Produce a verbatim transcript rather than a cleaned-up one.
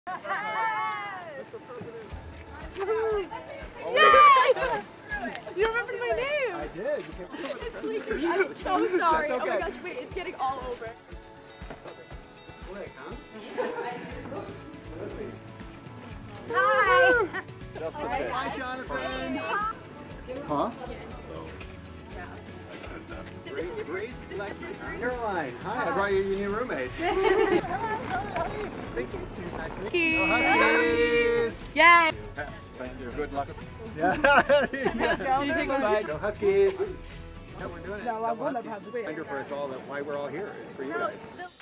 Mister President. Yay! You remembered my name! I did. It's leaking. I'm so sorry. That's okay. Oh my gosh, wait, it's getting all over. Slick, huh? Hi! Just the bit. Hi, Jonathan. Huh? Grace, like Caroline. Hi, I brought you your new roommate. Thank you. Thank you. Huskies! Yay! Thank you. Good luck. Yeah. Yeah. Go Huskies. Yeah, we're doing it. No, I Double won't have Huskies. had this. Reminder for us all that why we're all here is for you guys.